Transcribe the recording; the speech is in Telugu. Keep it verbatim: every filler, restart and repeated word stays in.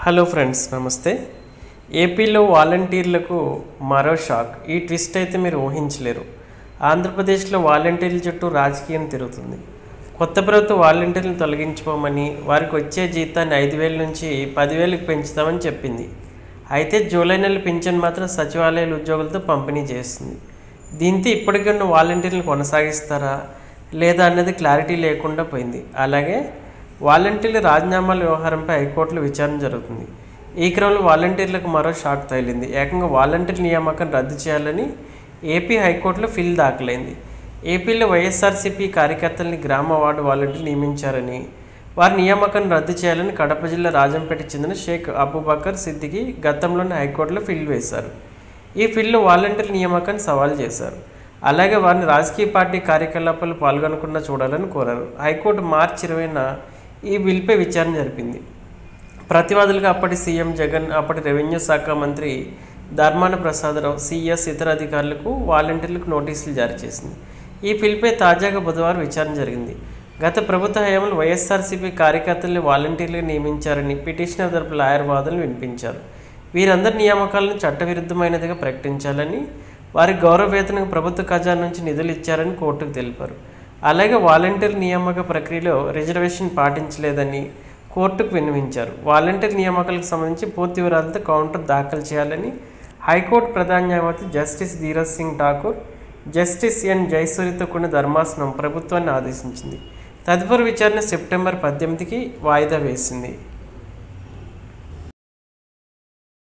హలో ఫ్రెండ్స్, నమస్తే. ఏపీలో వాలంటీర్లకు మరో షాక్. ఈ ట్విస్ట్ అయితే మీరు ఊహించలేరు. ఆంధ్రప్రదేశ్లో వాలంటీర్ల చుట్టూ రాజకీయం తిరుగుతుంది. కొత్త ప్రభుత్వం వాలంటీర్లను తొలగించుకోమని, వారికి వచ్చే జీతాన్ని ఐదు వేల నుంచి పదివేలకు పెంచుతామని చెప్పింది. అయితే జూలై నెల పింఛన్ మాత్రం సచివాలయాల ఉద్యోగులతో పంపిణీ చేస్తుంది. దీంతో ఇప్పటికీ ఉన్న వాలంటీర్లను కొనసాగిస్తారా లేదా అన్నది క్లారిటీ లేకుండా పోయింది. అలాగే వాలంటీర్ల రాజీనామాల వ్యవహారంపై హైకోర్టులో విచారణ జరుగుతుంది. ఈ క్రమంలో వాలంటీర్లకు మరో షాక్ తగిలింది. ఏకంగా వాలంటీర్ నియామకం రద్దు చేయాలని ఏపీ హైకోర్టులో పిల్ దాఖలైంది. ఏపీలో వైఎస్ఆర్సీపీ కార్యకర్తలని గ్రామ వార్డు వాలంటీర్లు నియమించారని, వారి నియామకాన్ని రద్దు చేయాలని కడప జిల్లా రాజంపేటకు చెందిన షేక్ అబూబకర్ సిద్దికి గతంలోనే హైకోర్టులో పిల్ వేశారు. ఈ పిల్లో వాలంటీర్ నియామకాన్ని సవాల్ చేశారు. అలాగే వారిని రాజకీయ పార్టీ కార్యకలాపాలు పాల్గొనకుండా చూడాలని కోరారు. హైకోర్టు మార్చి ఇరవైన ఈ బిల్పై విచారణ జరిపింది. ప్రతివాదులుగా అప్పటి సీఎం జగన్, అప్పటి రెవెన్యూ శాఖ మంత్రి ధర్మాన ప్రసాదరావు, సీఎస్ ఇతర అధికారులకు వాలంటీర్లకు నోటీసులు జారీ చేసింది. ఈ బిల్పై తాజాగా బుధవారం విచారణ జరిగింది. గత ప్రభుత్వ హయాంలో వైఎస్ఆర్సీపీ కార్యకర్తల్ని వాలంటీర్లుగా నియమించారని పిటిషనర్ తరపు లాయర్ వాదనలు వినిపించారు. వీరందరి నియామకాలను చట్టవిరుద్ధమైనదిగా ప్రకటించాలని, వారి గౌరవ వేతనకు ప్రభుత్వ ఖజానా నుంచి నిధులు ఇచ్చారని కోర్టుకు తెలిపారు. అలాగే వాలంటీర్ నియామక ప్రక్రియలో రిజర్వేషన్ పాటించలేదని కోర్టుకు విన్నవించారు. వాలంటీర్ నియామకాలకు సంబంధించి పూర్తి వివరాలతో కౌంటర్ దాఖలు చేయాలని హైకోర్టు ప్రధాన న్యాయమూర్తి justice Dheeraj Singh Thakur, justice N జయసూరితో కూడిన ధర్మాసనం ప్రభుత్వాన్ని ఆదేశించింది. తదుపరి విచారణ సెప్టెంబర్ పద్దెనిమిదికి వాయిదా వేసింది.